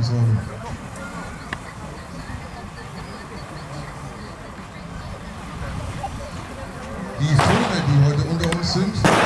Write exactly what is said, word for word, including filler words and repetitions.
sorgen. Die Vögel, die heute unter uns sind,